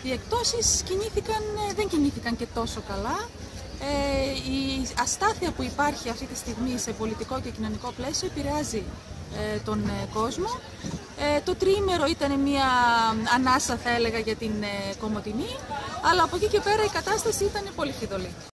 Οι εκτόσεις δεν κινήθηκαν και τόσο καλά. Η αστάθεια που υπάρχει αυτή τη στιγμή σε πολιτικό και κοινωνικό πλαίσιο επηρεάζει τον κόσμο. Το τριήμερο ήταν μια ανάσα, θα έλεγα, για την Κομοτηνή, αλλά από εκεί και πέρα η κατάσταση ήταν πολύ φιδωλή.